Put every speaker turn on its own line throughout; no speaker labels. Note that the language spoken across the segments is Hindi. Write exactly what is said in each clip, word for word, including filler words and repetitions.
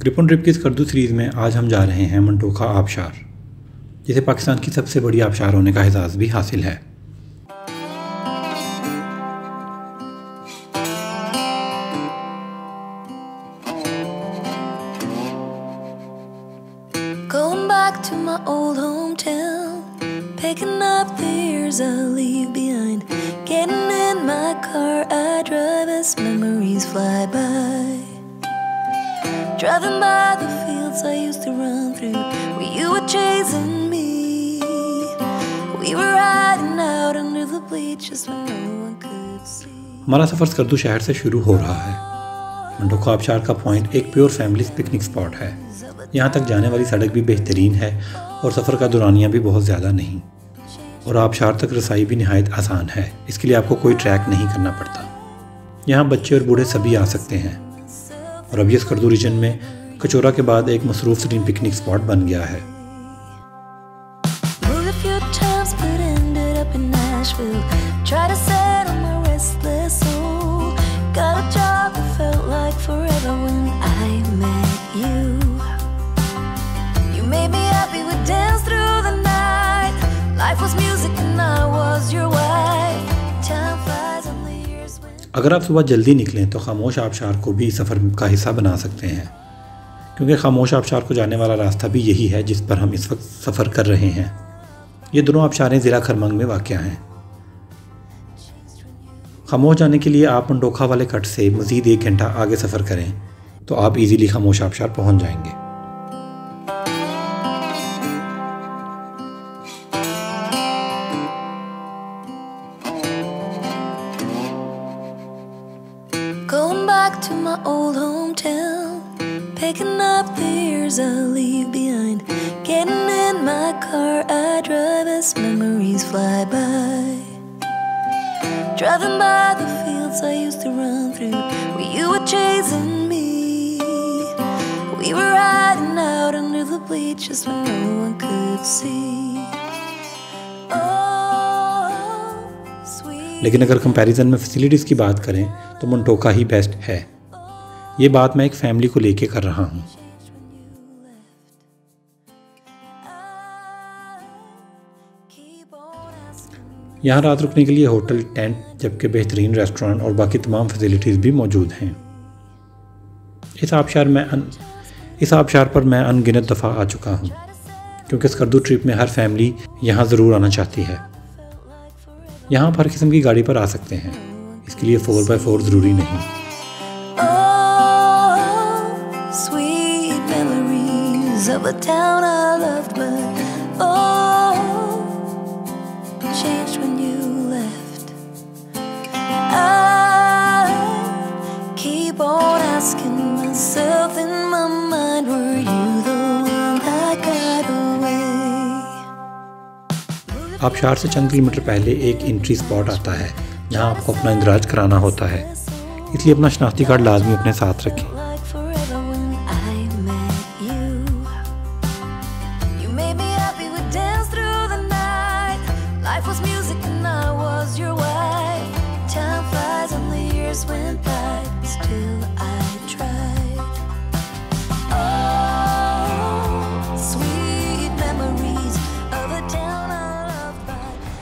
ग्रिप ऑन ट्रिप की स्कर्दू सीरीज़ में आज हम जा रहे हैं मंटोखा आबशार, जिसे पाकिस्तान की सबसे बड़ी आबशार होने का एजाज़ भी हासिल है।
Going back to my old hometown, picking up the years I leave behind, getting in my car I drive as memories fly by. Driving by the fields I used to run through, where you were chasing me. We were riding out under the bleachers when no one could see.
हमारा सफ़र स्कर्दू शहर से शुरू हो रहा है। मंटोखा आबशार का पॉइंट एक प्योर फैमिली पिकनिक स्पॉट है। यहाँ तक जाने वाली सड़क भी बेहतरीन है और सफ़र का दौरानिया भी बहुत ज़्यादा नहीं, और आबशार तक रसाई भी नहायत आसान है। इसके लिए आपको कोई ट्रैक नहीं करना पड़ता। यहाँ बच्चे और बूढ़े सभी आ सकते हैं, और अब ये स्कर्दू रीजन में कचौरा के बाद एक मसरूफ़ तरीन पिकनिक स्पॉट बन गया है। अगर आप सुबह जल्दी निकलें तो खामोश आबशार को भी सफ़र का हिस्सा बना सकते हैं, क्योंकि खामोश आबशार को जाने वाला रास्ता भी यही है जिस पर हम इस वक्त सफ़र कर रहे हैं। ये दोनों आबशारें ज़िला खरमंग में वाक़या हैं। खामोश जाने के लिए आप मंटोखा वाले कट से मज़ीद एक घंटा आगे सफ़र करें तो आप इजीली खामोश आबशार पहुंच जाएंगे।
Going back to my old hometown, picking up the years I leave behind, getting in my car I drive as memories fly by. Driving by the fields I used to run through, where you were chasing me. We were riding out under the bleachers when no one could see. Oh, sweet.
लेकिन अगर कंपैरिजन में फैसिलिटीज़ की बात करें तो मंटोखा ही बेस्ट है। ये बात मैं एक फैमिली को लेके कर रहा हूँ। यहाँ रात रुकने के लिए होटल, टेंट, जबकि बेहतरीन रेस्टोरेंट और बाकी तमाम फैसिलिटीज़ भी मौजूद हैं। इस आबशार में अन, इस आबशार पर मैं अनगिनत दफ़ा आ चुका हूँ, क्योंकि स्कर्दू ट्रिप में हर फैमिली यहाँ ज़रूर आना चाहती है। यहाँ आप हर किस्म की गाड़ी पर आ सकते हैं, इसके लिए फोर बाई फोर ज़रूरी नहीं।
Of a town I loved, but oh, changed when you left. I keep on asking myself in my mind, were you the one that got away?
आबशार से चंद किलोमीटर पहले एक एंट्री स्पॉट आता है जहां आपको अपना इंदराज कराना होता है, इसलिए अपना शनाख्ती कार्ड लाजमी अपने साथ रखें।
Went by, still I tried. Oh, sweet memories of a town I loved by.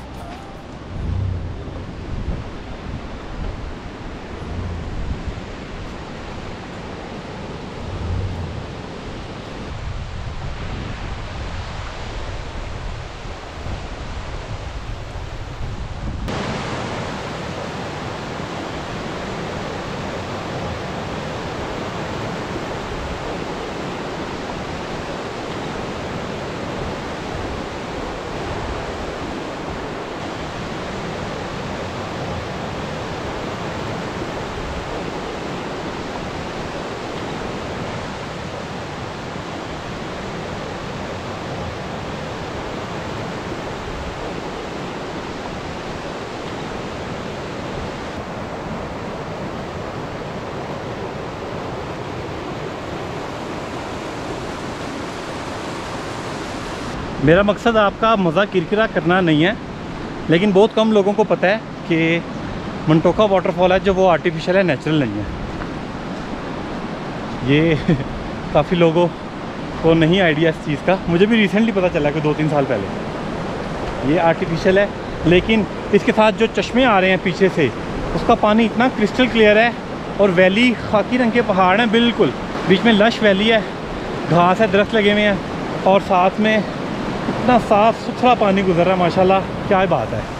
मेरा मकसद आपका मज़ा किरकिरा करना नहीं है, लेकिन बहुत कम लोगों को पता है कि मंटोखा वाटरफॉल है जो वो आर्टिफिशियल है, नेचुरल नहीं है। ये काफ़ी लोगों को नहीं आइडिया इस चीज़ का, मुझे भी रिसेंटली पता चला कि दो तीन साल पहले। ये आर्टिफिशियल है, लेकिन इसके साथ जो चश्मे आ रहे हैं पीछे से, उसका पानी इतना क्रिस्टल क्लियर है। और वैली खाकी रंग के पहाड़ हैं बिल्कुल, बीच में लश वैली है, घास है, दरख्त लगे हुए हैं, और साथ में इतना साफ़ सुथरा पानी गुजर रहा है माशाल्लाह, क्या बात है।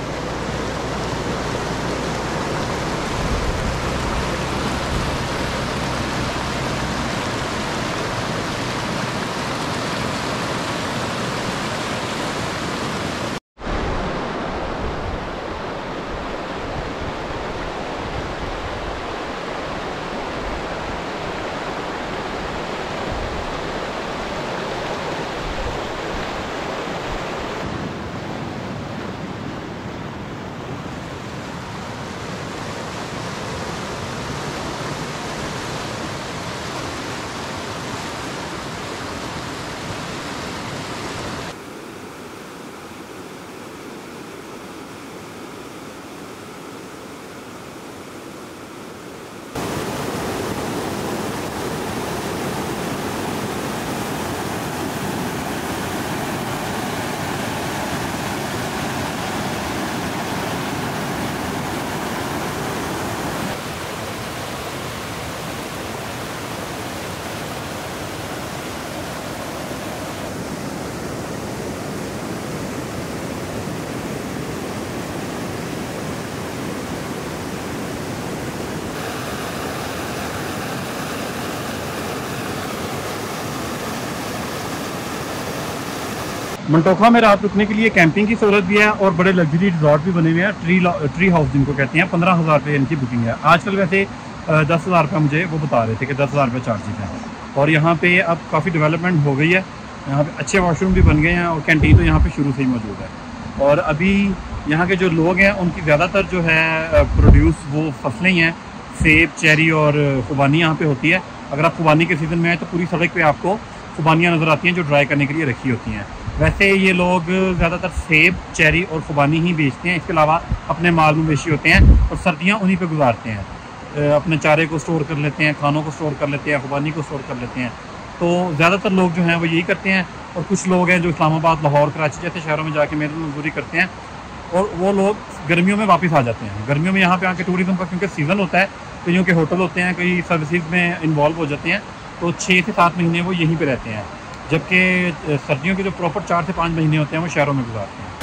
मंटोखा में रात रुकने के लिए कैंपिंग की सहूलत भी है और बड़े लग्जरी रिजॉर्ट भी बने हुए हैं, ट्री ट्री हाउस जिनको कहते हैं। पंद्रह हज़ार रुपये इनकी बुकिंग है आजकल, वैसे दस हज़ार रुपये मुझे वो बता रहे थे कि दस हज़ार रुपये चार्जेज हैं। और यहाँ पे अब काफ़ी डेवलपमेंट हो गई है, यहाँ पे अच्छे वॉशरूम भी बन गए हैं और कैंटीन तो यहाँ पे शुरू से ही मौजूद है। और अभी यहाँ के जो लोग हैं उनकी ज़्यादातर जो है प्रोड्यूस वो फसलें ही हैं, सेब, चेरी और खुबानी यहाँ पे होती है। अगर आप खुबानी के सीज़न में आए तो पूरी सड़क पे आपको खुबानियाँ नज़र आती हैं जो ड्राई करने के लिए रखी होती हैं। वैसे ये लोग ज़्यादातर सेब, चेरी और खुबानी ही बेचते हैं, इसके अलावा अपने माल मवेशी होते हैं और सर्दियाँ उन्हीं पे गुजारते हैं। अपने चारे को स्टोर कर लेते हैं, खानों को स्टोर कर लेते हैं, खुबानी को स्टोर कर लेते हैं। तो ज़्यादातर लोग जो हैं वो यही करते हैं। और कुछ लोग हैं जो इस्लामाबाद, लाहौर, कराची जैसे शहरों में जाके मेहनत मजदूरी करते हैं और वो लोग गर्मियों में वापस आ जाते हैं। गर्मियों में यहाँ पे आके टूरिज़्म का क्योंकि सीज़न होता है, कईयों के होटल होते हैं, कई सर्विसेज में इन्वॉल्व हो जाते हैं, तो छः से सात महीने वो यहीं पे रहते हैं, जबकि सर्दियों के जो प्रॉपर चार से पाँच महीने होते हैं वो शहरों में गुजारते हैं।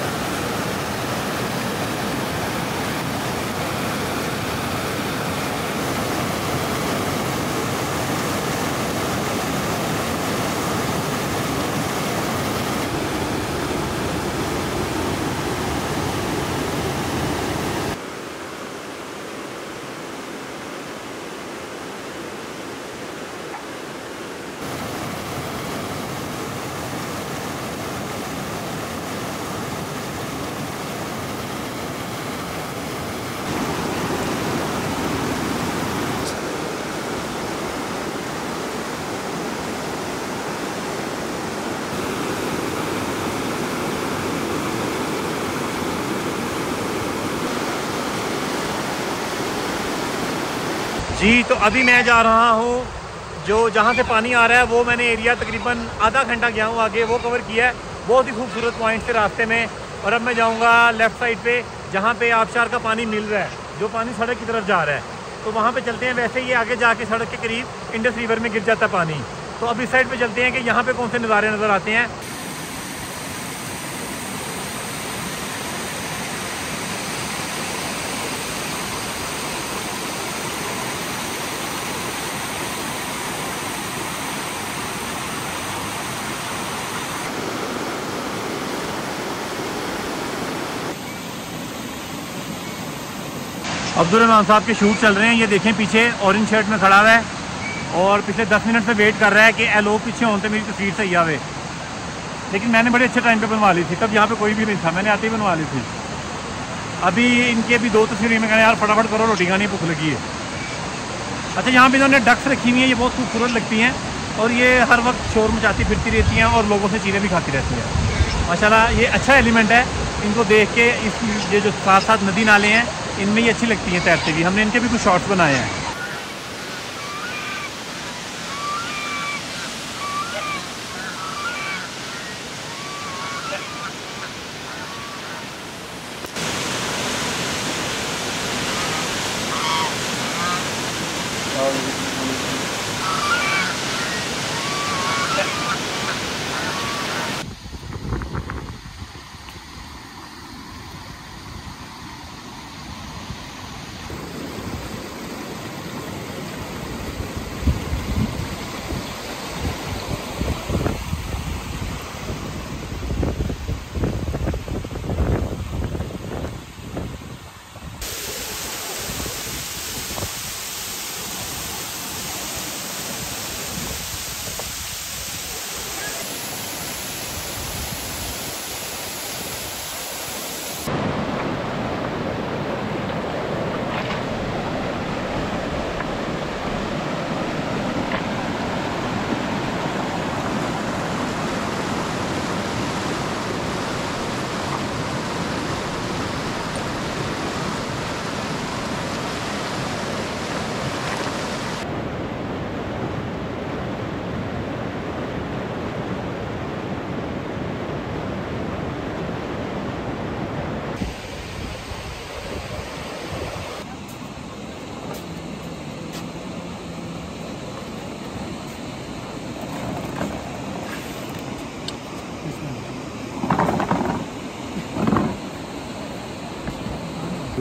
जी, तो अभी मैं जा रहा हूँ जो जहाँ से पानी आ रहा है वो मैंने एरिया तकरीबन आधा घंटा गया हूँ आगे, वो कवर किया है। बहुत ही खूबसूरत पॉइंट थे रास्ते में। और अब मैं जाऊँगा लेफ़्ट साइड पे जहाँ पे आबशार का पानी मिल रहा है, जो पानी सड़क की तरफ जा रहा है, तो वहाँ पे चलते हैं। वैसे ही आगे जाके सड़क के करीब इंडस रिवर में गिर जाता है पानी। तो अब इस साइड पर चलते हैं कि यहाँ पर कौन से नज़ारे नज़र आते हैं। अब्दुल रहमान साहब के शूट चल रहे हैं। ये देखें पीछे ऑरेंज शर्ट में खड़ा हुआ है और पिछले दस मिनट से वेट कर रहा है कि ए लोग पीछे होते मेरी तस्वीर सही आवे। लेकिन मैंने बड़े अच्छे टाइम पे बनवा ली थी, तब यहाँ पे कोई भी नहीं था, मैंने आते ही बनवा ली थी। अभी इनकी अभी दो तस्वीरें में कहना यार फटाफट करो, रोटी खानी भूख लगी है। अच्छा, यहाँ पे इन्होंने डक्स रखी हुई हैं, ये बहुत खूबसूरत लगती हैं और ये हर वक्त शोर मचाती फिरती रहती हैं और लोगों से चीज़ें भी खाती रहती हैं। माशाल्लाह ये अच्छा एलिमेंट है। इनको देख के इस ये जो साथ साथ नदी नाले हैं इनमें ये अच्छी लगती हैं तैरते हुए। हमने इनके भी कुछ शॉट्स बनाए हैं।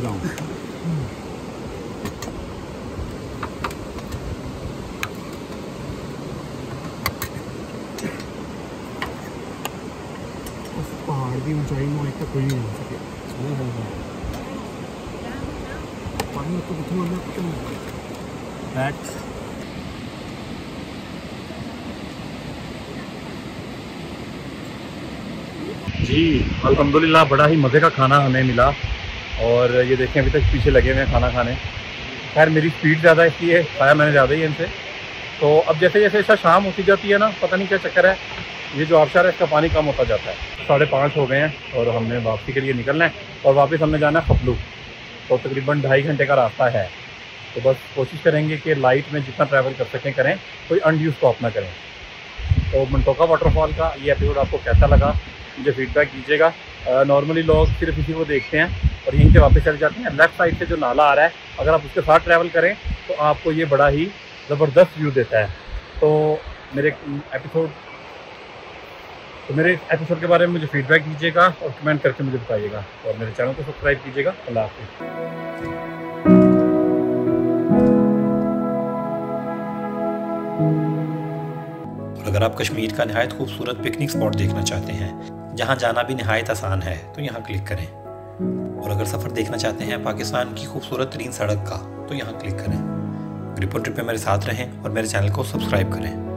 लगाऊँ। पहाड़ की ऊंचाई में तक कोई नहीं जा सके। पानी तो कुछ नहीं। जी अल्हम्दुलिल्लाह बड़ा ही मज़े का खाना हमें मिला और ये देखें अभी तक पीछे लगे हुए हैं खाना खाने। खैर मेरी स्पीड ज़्यादा इसलिए खाया मैंने ज़्यादा ही इनसे। तो अब जैसे जैसे ऐसा शाम होती जाती है ना, पता नहीं क्या चक्कर है, ये जो आबशार है इसका पानी कम होता जाता है। साढ़े पाँच हो गए हैं और हमने वापसी के लिए निकलना है और वापस हमने जाना है खपलू। तो तकरीबन ढाई घंटे का रास्ता है। तो बस कोशिश करेंगे कि लाइट में जितना ट्रैवल कर सकें करें, कोई अनड्यू स्टॉप ना करें। तो मंटोका वाटरफॉल का ये एपिसोड आपको कैसा लगा मुझे फीडबैक कीजिएगा। नॉर्मली लोग सिर्फ इसी को देखते हैं और यहीं से वापस चले जाते हैं। लेफ़्ट साइड से जो नाला आ रहा है, अगर आप उसके साथ ट्रैवल करें तो आपको ये बड़ा ही ज़बरदस्त व्यू देता है। तो मेरे एपिसोड तो मेरे एपिसोड के बारे में मुझे फीडबैक दीजिएगा और कमेंट करके मुझे बताइएगा और मेरे चैनल को सब्सक्राइब कीजिएगा। अल्लाह हाफ़िज़।
अगर आप कश्मीर का नहायत खूबसूरत पिकनिक स्पॉट देखना चाहते हैं जहां जाना भी नहायत आसान है तो यहां क्लिक करें। और अगर सफ़र देखना चाहते हैं पाकिस्तान की खूबसूरत तरीन सड़क का तो यहां क्लिक करें। रिपोर्ट ट्रिप में मेरे साथ रहें और मेरे चैनल को सब्सक्राइब करें।